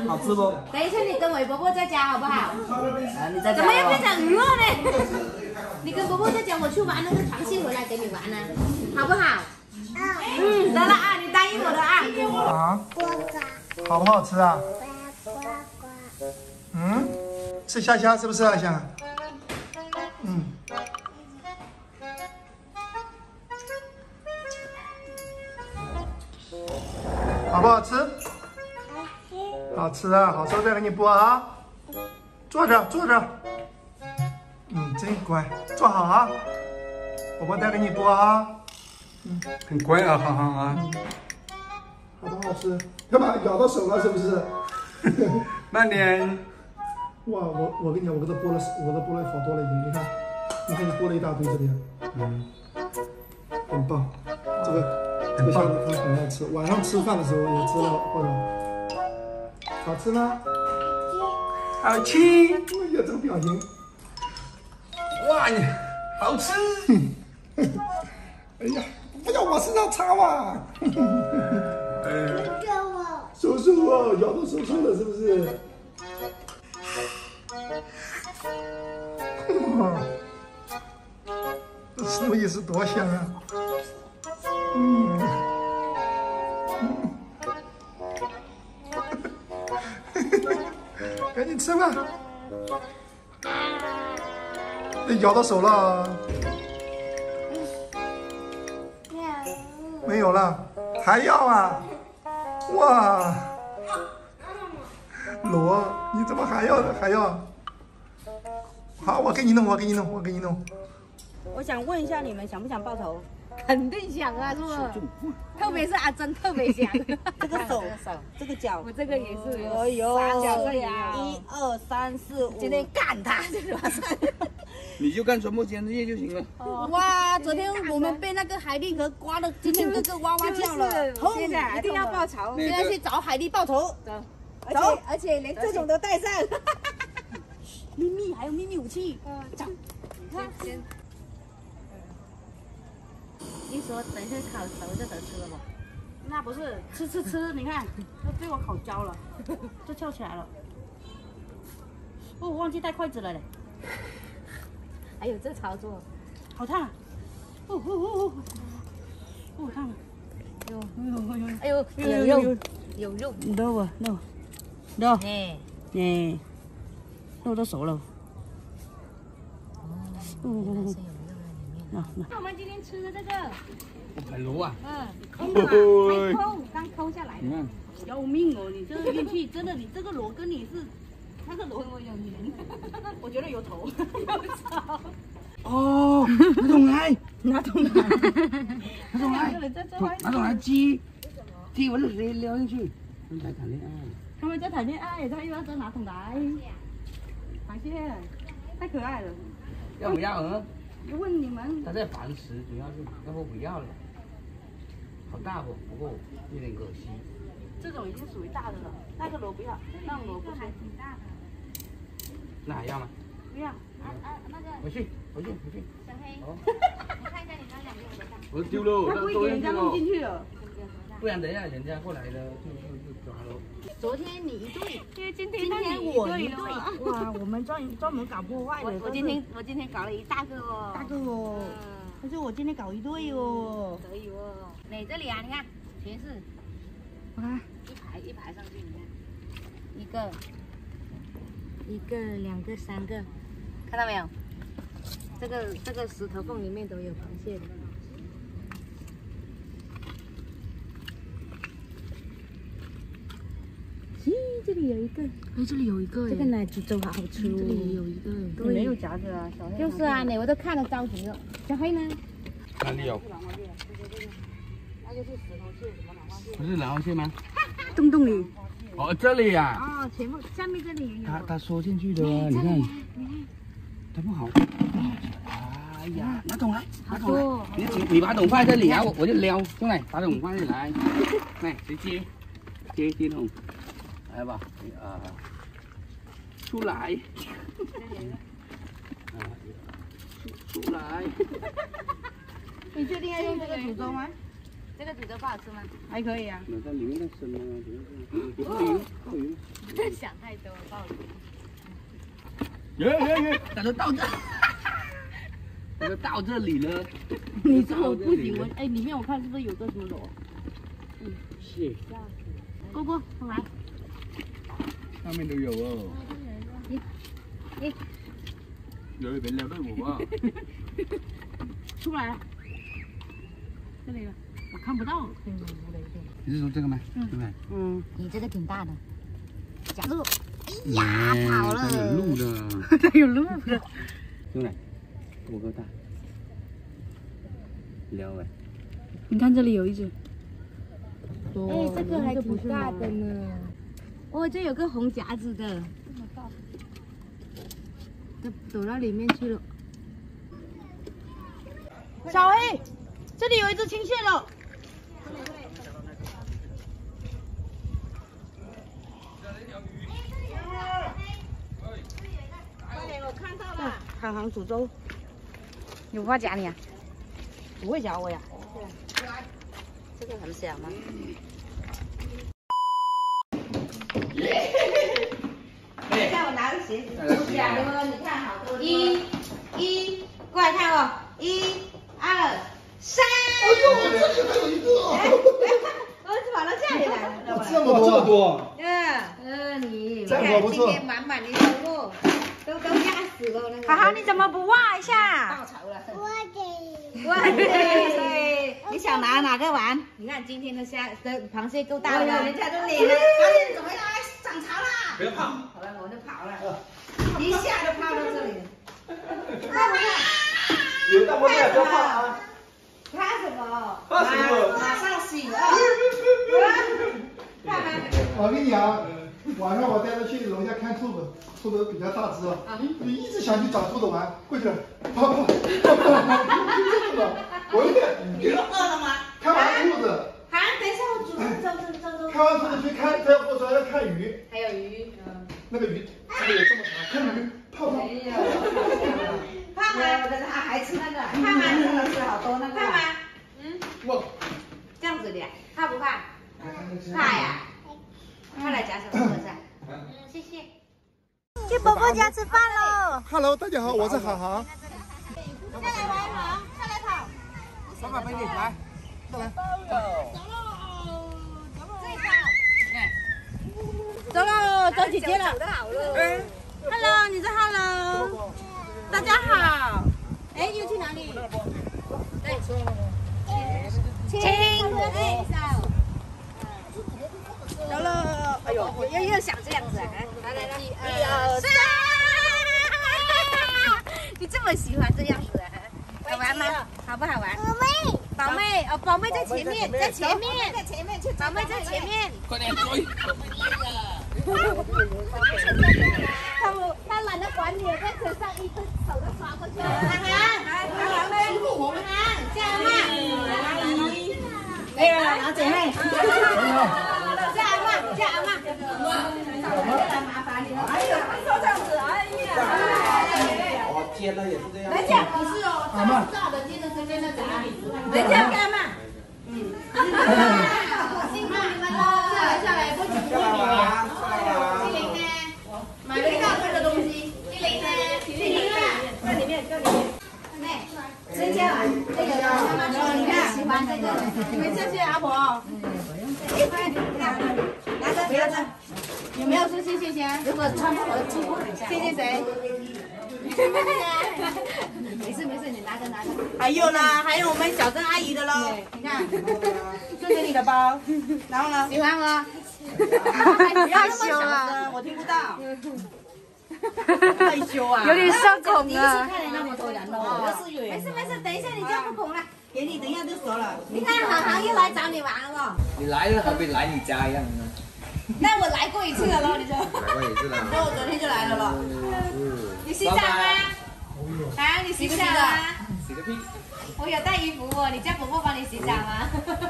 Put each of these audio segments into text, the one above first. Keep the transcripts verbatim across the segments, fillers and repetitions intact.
好吃不？ 等一下你跟伟伯伯再讲好不好？ 啊，你再怎么样变成鱼肉呢？你跟伯伯再讲，我去玩那个螃蟹回来给你玩呢，好不好？嗯，得了啊，你答应我的啊。 啊？好不好吃啊？嗯，是虾虾是不是啊？香？嗯。好不好吃？好吃啊！好吃再给你剥啊！坐着坐着。嗯，真乖，坐好啊！宝宝再给你剥啊。嗯， 很乖啊，哈哈啊。 好不好吃？干嘛咬到手了是不是？ 慢点。 哇，我我跟你讲，我给他剥了，我都剥了好多了已经。你看，你看你剥了一大堆这里。 嗯， 很棒，这个。这个虾子他很爱吃，晚上吃饭的时候也吃了不少。好吃吗？ 好吃。 哎呀，这个表情， 哇，你好吃。 哎呀，不要往身上擦嘛。 呃， 手手啊，咬到手手了是不是？这吃东西是多香啊！嗯，赶紧吃吧，咬到手了，没有了，还要啊？哇，罗，你怎么还要还要？好，我给你弄，我给你弄，我给你弄。 我想问一下，你们想不想报仇？ 肯定想啊，是不是？特别是阿珍特别想。 这个手，这个脚， 我这个也是有。 哎呦， 脚呀！ 一二三四五， 今天干他，就是晚上。 你就干传播间这些就行了。 哇，昨天我们被那个海蛎壳刮的，今天咯咯哇哇叫了。 现在一定要报仇， 现在去找海蛎报仇。 走， 走， 而且连这种都带上。 秘密还有秘密武器。走， 你看。一说等一下烤熟就得吃了吧？ 那不是吃吃吃，你看都被我烤焦了，都翘起来了。哦，我忘记带筷子了嘞。 还有这操作， 好烫啊！哦哦哦哦，哦烫啊！ 有， 哎呦， 有肉，有肉。 肉啊肉，肉。 哎哎，肉都熟了。 哦。 那那我们今天吃的这个海螺啊， 嗯，空的嘛，还抠，刚抠下来的。 你看， 要命哦！你这个运气真的，你这个螺跟你是，那个螺我有年， 我觉得有头，有头。 哦，拿桶来， 拿桶来， 拿桶来，拿桶来鸡，鸡我就直接撩进去。他们在谈恋爱。 他们在谈恋爱，他又要再拿桶来。螃蟹，太可爱了。 要不要啊？ 问你们， 他在繁殖，主要是要不不要了，好大不？不过有点可惜。 这种已经属于大的了，那个螺不要，那种螺不行。 挺大的。 那还要吗？ 不要。 啊啊，那个回去，回去，回去。 小黑， 哦， 你看一下你那两边有多大？ 我丢了， 他会给人家弄进去了， 不然等一下人家过来了就就就抓了。 昨天你一对， 因为今天今天我一对。 哇，我们专专门搞破坏的。 我今天我今天搞了一大个哦。 大个哦。但是我今天搞一对哦。 可以哦。你这里啊，你看，全是。 我看一排一排上去，你看，一个，一个，两个，三个，看到没有？这个这个石头缝里面都有螃蟹的。咦，这里有一个， 哎，这里有一个， 这个奶煮粥好好吃哦。 这里也有一个， 对， 没有夹子啊，小黑。 就是啊，你我都看得着急了。小黑呢？ 哪里有？ 那就是石头蟹，什么蓝花蟹？ 不是蓝花蟹吗？ 洞洞里。 哦，这里呀。 哦，全部下面这里也有。 他他缩进去的啊，你看，它不好。哎呀，拿桶来，拿桶来，你你把桶放在这里啊，我我就撩，兄弟，把桶放这里来，来，谁接？接接桶，来吧，啊，出来，啊，出出来。 你确定要用这个煮粥吗？ 这个煮粥不好吃吗？ 还可以啊。 那在里面在生呢，有鱼，有鱼。 想太多，暴力。 耶耶耶！咋都到这？我都到这里了。 你这我不行，我哎，里面我看是不是有个什么螺？嗯， 是。 哥哥，上来。 上面都有哦。 你你。 有人聊到我啊。 出不来了。这里了，我看不到。 你是说这个吗？对不对？ 嗯。 你这个挺大的。假鹿。哎呀，跑了。 有路的。 它有路的。 兄弟，我够大。撩哎。 你看这里有一只。 哎，这个还挺大的呢。哦，这有个红夹子的。这么大。都走到里面去了。 小黑，这里有一只青蟹了。我看到了，海航煮粥。 有话夹你啊？ 不会夹我呀。 这个很小吗？你看我拿个鞋子，不假的吗？你看好多。一、一，过来看哦，一、二、三。 哎呦，这里还有一个。 我跑到这里来了， 这么多，这么多。 嗯嗯，你这看个不错。 今天满满的收获，都都压死了那个。 哈哈，你怎么不挖一下？ 爆炒了。我给。我给。你想拿哪个玩？你看今天的虾的螃蟹够大了，人家都领了。发现怎么样？涨潮啦！ 不要跑。 好了，我就跑了，一下就跑到这里了。看不看？ 有大波面，不要怕啊！ 怕什么？ 怕什么？ 马上醒啊！看吧。 我跟你讲，晚上我带他去楼下看兔子，兔子比较大只啊，就一直想去找兔子玩，过去了，跑跑跑跑，我一看， 饿了吗？ 看完兔子， 啊，等一下我煮走走走走。 看完兔子去看，他跟我说要看鱼， 还有鱼，嗯， 那个鱼这个有这么长，看鱼，泡泡。 没有，怕吗？但是他还吃那个，怕吗？真的吃好多那个，怕吗？嗯， 我这样子的，怕不怕？怕呀。快来夹手握一下。嗯，谢谢。去伯伯家吃饭喽。 Hello， 大家好，我是航航。 下来玩一玩，下来跑。 爸爸陪你来，再来。 走喽，走姐姐了。嗯 ，Hello， 你说 Hello， 大家好。哎，又去哪里？对，亲，哎，走了。哎呦， 又又想这样子，来来来，一二三。你这么喜欢这样子，好玩吗？好不好玩？宝妹，宝妹，哦，宝妹在前面，在前面，在前面，宝妹在前面。 快点追！ 他不，他懒得管你，在车上一个手都刷过去了。涵涵，涵涵，我们涵，加油嘛！阿姨，没有了，拿姐妹。加油嘛，加油嘛！麻烦你了。哎呦，说这样子，哎呀！ 我煎的也是这样。 人家不是哦，大的煎的这边的咋？人家干嘛？嗯。辛苦你们了，下来下来，不许不理你。精灵呢？买了一大堆的东西。精灵呢？精灵啊，在里面，在里面。哎，谁家？这个妈妈说你看喜欢这个，你们谢谢阿婆。哎，快，拿着拿着，有没有说谢谢先？如果穿不合祝福一下。谢谢谁？没事没事，你拿着拿着。 还有呢，还有我们小郑阿姨的喽。 你看， 这是你的包，然后呢？ 喜欢吗？ 害羞啊，我听不到。害羞啊， 有点社恐第一次啊。 看见那么多人了，又是远。 没事没事，等一下你就不恐了。 给你，等一下就熟了。 你看航航又来找你玩了哦。 你来了还没来你家一样呢。 那我来过一次了咯，你说。 来过一次了。 那我昨天就来了咯。 你洗澡吗？啊，你洗不澡啊？ 洗个屁！ 我有带衣服哦，你叫伯伯帮你洗澡吗？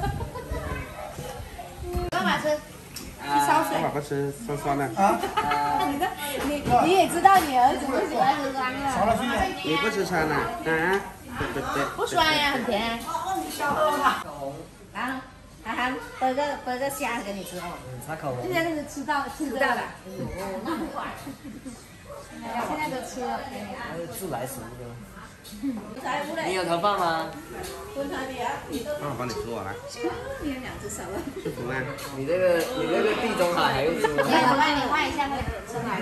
干嘛吃？烧水。 爸爸吃酸酸的。 啊， 你这你你也知道你儿子不喜欢吃酸了。 你不吃酸啊？啊？对对对。 不酸呀，很甜。然后涵涵，剥个剥个虾给你吃哦。 嗯，擦口红。 现在那个吃到吃不到了，哦，那么快。现在都吃了。 还有自来熟的。 你你有头发吗？ 那我帮你梳好来。 你有两只手了。 是不吗？ 你这个你这个地中海还用梳吗？ 来，我帮你换一下会出来。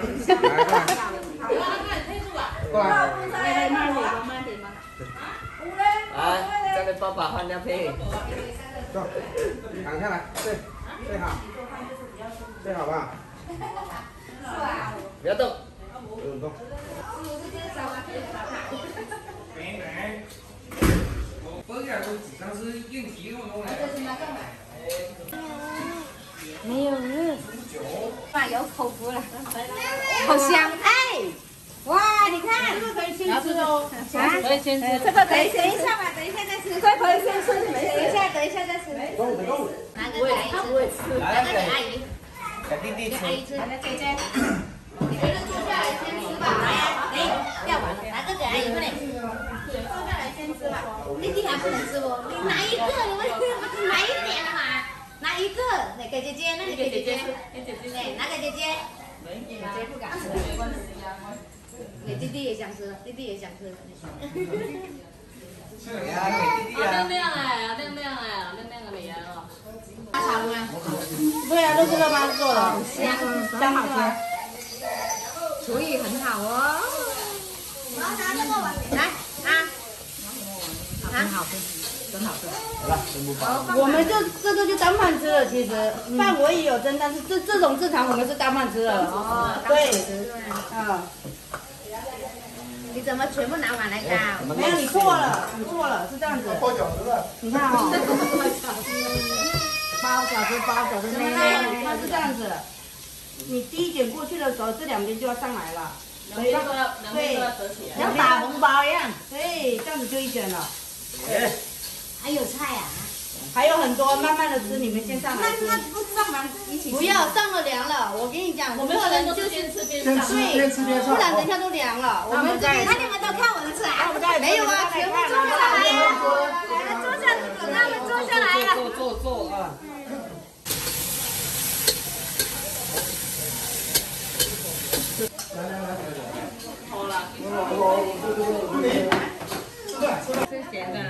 过来。 来，慢点吧，慢点吧。 啊，叫你爸爸换尿片。 坐，躺下来，睡，睡好，睡好吧。 不要动。 不用动。 没有了，哇，有口福了，好香哎！哇，你看，这个可以先吃哦，啊，可以先吃，这个可以等一下吧，等一下再吃，这个可以先吃，等一下，等一下再吃。 动别动。 拿个给阿姨吃，拿个给阿姨， 给弟弟吃。 给阿姨吃，来姐姐，你觉得坐下来先吃吧，来呀，哎，要完了，拿个给阿姨不能，坐下来先吃吧，弟弟还不能吃哦，你拿一个，你们拿一点了嘛。拿一个，来给姐姐，那你给姐姐，给姐姐，对，拿给姐姐。姐姐不敢吃，给弟弟也想吃，弟弟也想吃。 亮亮哎，亮亮哎，亮亮的脸哦。 大肠吗？ 对啊，都是他妈做的， 香， 真好吃， 厨艺很好哦。来啊，很好吃。真好吃， 好了，真不包。 我们就这个就当饭吃了，其实饭我也有蒸，但是这这种正常我们是当饭吃了。 哦， 对， 啊。你怎么全部拿碗来搞？ 没有，你错了，你错了，是这样子。 包饺子的。 你看哦，包饺子，包饺子，那它是这样子，你第一卷过去的时候，这两边就要上来了。 两边都要，两边都要折起来。 像打红包一样，对，这样子就一卷了。 还有菜啊？ 还有很多，慢慢的吃，你们先上来吃。 那不上完一起吃？ 不要上了凉了，我跟你讲， 我们客人都是边吃边上。 边吃边吃边上。 不然等一下都凉了。我们这边， 那你们都看我的吃啊？ 没有啊，全部坐下来呀！ 来，坐下，让他们坐下来了。 坐坐坐啊！ 好了， 是咸的。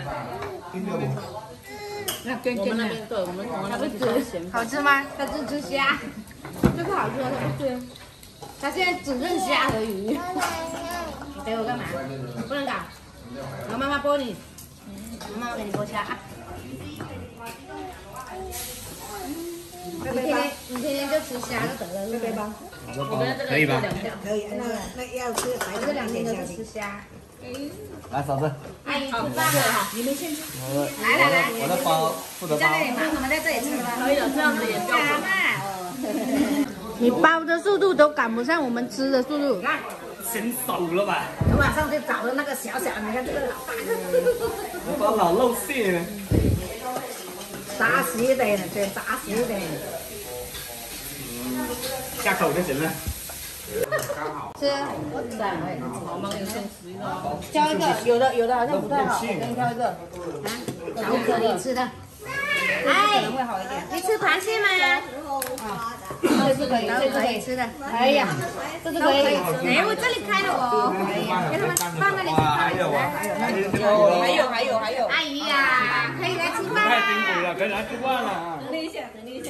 那跟跟那边对，我们我们那边比较咸。 好吃吗？他只吃虾， 这个好吃，他不吃。 他现在只认虾和鱼。你给我干嘛？不能搞。 让妈妈剥你。 妈妈给你剥虾啊。你天天你天天就吃虾就得了，对不对吧？ 我们这个可以吧？ 可以，那那要吃还这两天都是吃虾。 来，嫂子。 阿姨吃饭了，你们先吃。 我来来来， 我的包负责包。 在这里吗？我们在这里吃吧。 可以了，这样子也标准。 你包的速度都赶不上我们吃的速度。看， 先手了吧？ 我马上就找了那个小小，你看这个老大， 我包老露馅了。 打死一点了，对，打死一点。 下口就行了。 吃， 我们有送十一个。 挑一个，有的有的好像不太好，我给你挑一个。 巧克力吃的。哎， 会好一点。 你吃螃蟹吗？ 啊，这是可以，这是可以吃的。 哎呀，这是可以。 哎，我这里开了哦，给他们放那里吃，放那里吃。 还有还有还有。 阿姨呀，可以来吃饭太辛苦啦！ 了，可以来吃饭了啊！ 等一下，等一下，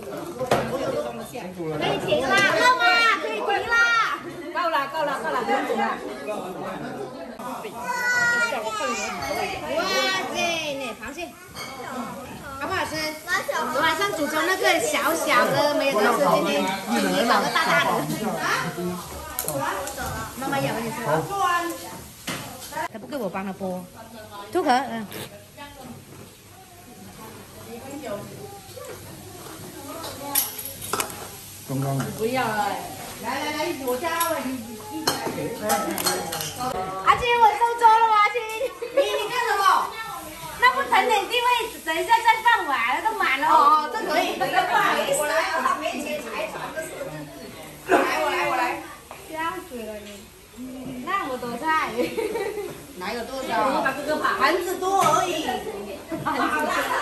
可以停啦，饿吗？可以停啦。 够了够了够了，不用煮了。 哇塞，那螃蟹好不好吃？我晚上煮成那个小小的，没有得吃，今天今天搞个大大的。妈妈咬你吃。 他不给我帮他剥，兔壳，嗯。 刚刚的。 不要了，来来来，我家我你你。 阿青，我收桌了吗？阿青， 你你干什么？ 那不腾点地位，等一下再放完，都满了。 哦，这可以，这个不好意思，我来，我没钱财产的事。来，我来，我来。 笑死了你，那么多菜， 哪有多少？我把这个盘子多而已。